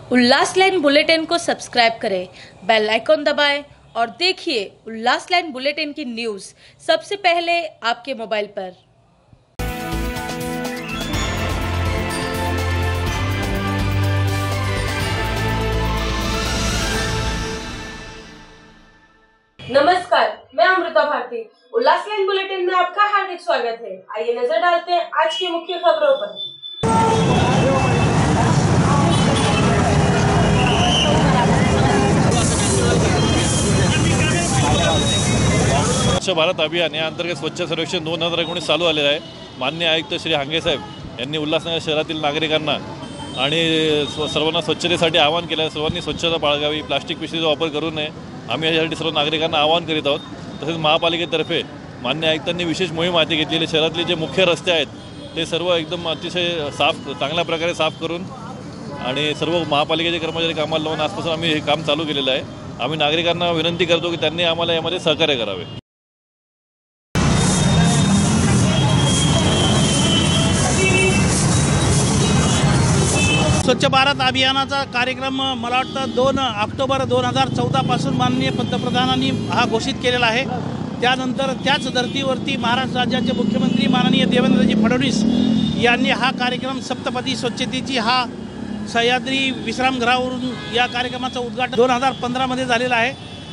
उल्लास line bulletin को subscribe करें, bell icon दबाएं और देखिए उल्लास लाइन बुलेटिन की न्यूज़ सबसे पहले आपके मोबाइल पर। नमस्कार, मैं अमृता भारती। उल्लास लाइन बुलेटिन में आपका हार्दिक स्वागत है। आइए नजर डालते हैं आज की मुख्य खबरों पर। स्वच्छ भारत अभियान या अंतर्गत स्वच्छ सर्वेक्षण 2019 चालू आलेलं आहे। माननीय आयुक्त श्री हांगे साहेब यांनी उल्हासनगर शहरातील नागरिकांना आणि सर्वांना स्वच्छतेसाठी आवाहन केलं आहे। सर्वांनी स्वच्छता बाळगावी, प्लास्टिक पिशवीचा वापर करू नये, आम्ही यासाठी सर्व नागरिकांना आवाहन करीत आहोत। तसेच महापालिकेतर्फे माननीय आयुक्तांनी विशेष मोहीम हाती घेतलेली, शहरातले जे मुख्य रस्ते आहेत ते सर्व एकदम अतिशय चांगल्या प्रकारे साफ करून आणि सर्व महापालिकेचे कर्मचारी कामाला लावून आजपासून आम्ही हे काम चालू केलेलं आहे। आम्ही नागरिकांना विनंती करतो की त्यांनी आम्हाला यामध्ये सहकार्य करावे। स्वच्छ भारत अभियानाचा कार्यक्रम मला वाटतं 2 ऑक्टोबर 2014 पासून माननीय पंतप्रधानांनी हा घोषित केलेला आहे। त्यानंतर त्याच धर्तीवरती महाराष्ट्र राज्याचे मुख्यमंत्री माननीय देवेंद्रजी फडणवीस यांनी हा कार्यक्रम सप्तपदी स्वच्छतेची हा सह्याद्री विश्रामगृहावरून या कार्यक्रमाचं उद्घाटन 2015 मध्ये झालेलं आहे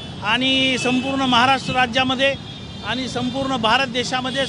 आणि संपूर्ण महाराष्ट्र राज्यामध्ये आणि संपूर्ण भारत देशामध्ये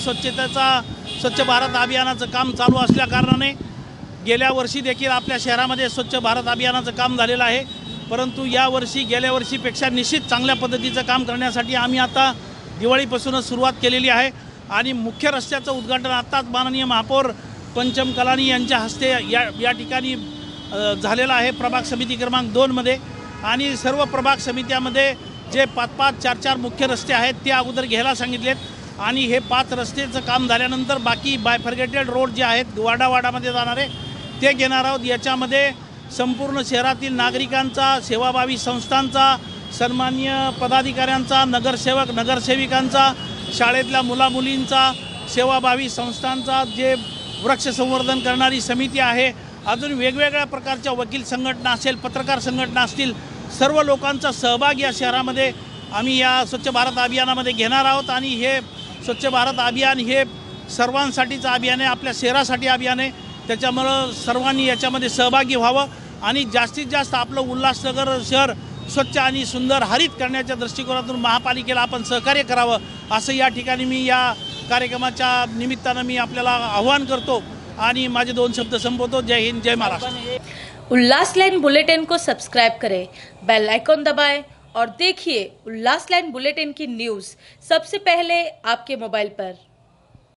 स्वच्छ भारत अभियानाचं काम चालू असल्या कारणाने गेल्या वर्षी देखील आपल्या शहरामध्ये स्वच्छ भारत अभियानाचं काम झालेलं आहे। परंतु यावर्षी गेल्या वर्षीपेक्षा निश्चित चांगल्या पद्धतीचं काम करण्यासाठी आम्ही आता दिवाळीपासूनच सुरुवात केलेली आहे आणि मुख्य रस्त्याचं उद्घाटन आत्ताच माननीय महापौर पंचम कलानी यांच्या हस्ते या ठिकाणी झालेलं आहे प्रभाग समिती क्रमांक 2 मध्ये। आणि सर्व प्रभाग समित्यामध्ये जे 5-5, 4-4 मुख्य रस्ते आहेत ते अगोदर घ्यायला सांगितलेत आणि हे 5 रस्त्याचं काम झाल्यानंतर बाकी बायफर्गेटेड रोड जे आहेत वाडावाडामध्ये जाणारे ते घेणार आहोत। याच्यामध्ये संपूर्ण शहरातील नागरिकांचा, सेवाभावी संस्थांचा, सन्माननीय पदाधिकाऱ्यांचा, नगरसेवक नगरसेविकांचा, शाळेतल्या मुलामुलींचा, सेवाभावी संस्थांचा, जे वृक्ष संवर्धन करणारी समिती आहे, अजून वेगवेगळ्या प्रकारच्या वकील संघटना असेल, पत्रकार संघटना असतील, सर्व लोकांचा सहभाग या शहरामध्ये आम्ही या स्वच्छ भारत अभियानामध्ये घेणार आहोत। आणि हे स्वच्छ भारत अभियान हे सर्वांसाठीचं अभियान आहे, आपल्या शहरासाठी अभियान आहे। त्याच्यामुळं सर्वांनी याच्यामध्ये सहभागी व्हावं आणि जास्तीत जास्त आपलं उल्हासनगर शहर स्वच्छ आणि सुंदर हरित करण्याच्या दृष्टिकोनातून महापालिकेला आपण सहकार्य करावं, असं या ठिकाणी मी या कार्यक्रमाच्या निमित्तानं मी आपल्याला आवाहन करतो आणि माझे 2 शब्द संपवतो। जय हिंद, जय महाराष्ट्र। उल्लास लाइन बुलेटिन को सब्सक्राइब करें, बेल आइकॉन दबाएं और देखिए उल्लास लाइन बुलेटिन की न्यूज़ सबसे पहले आपके मोबाइल पर।